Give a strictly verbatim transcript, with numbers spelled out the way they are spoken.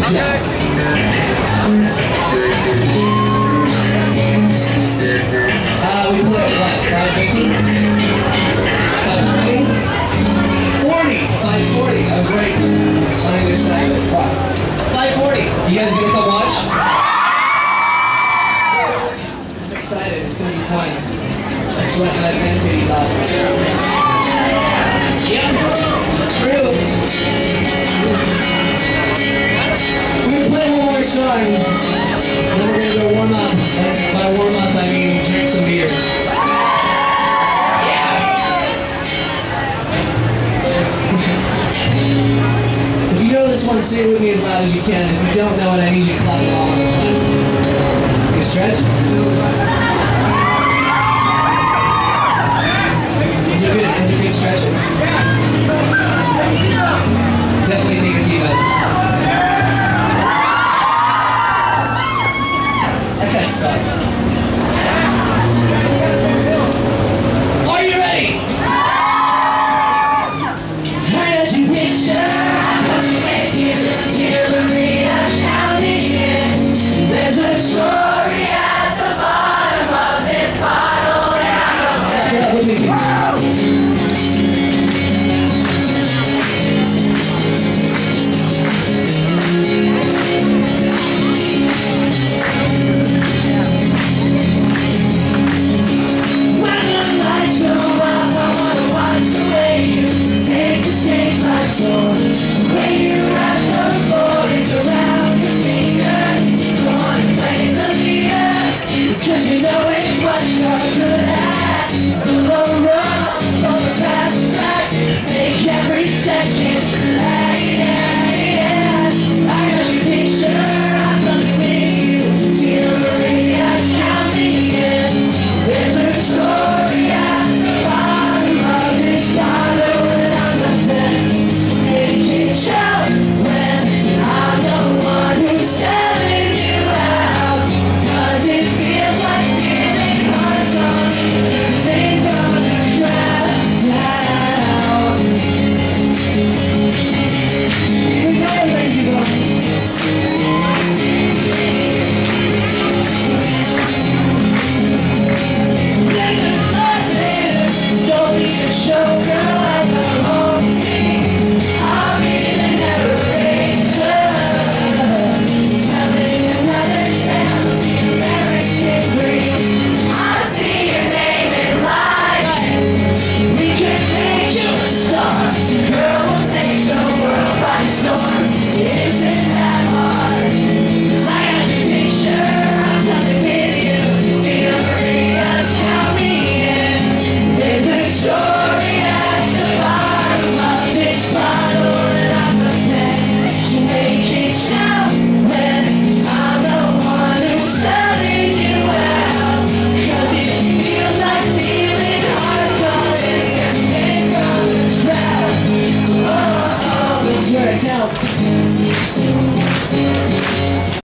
job. Uh, we play at what, five fifty? five twenty? forty! five forty, I was right on either side of five. five forty! You guys gonna come watch? I'm excited, it's gonna be fun. I'm sweating my pants titties off. Yep, it's true. We're gonna play one more song, and then we're gonna go warm up. And by warm up, I mean drink some beer. If you know this one, say it with me as loud as you can. If you don't know it, I need you to clap along. You stretch? Is it good? Is it good stretching? Definitely take a deep breath.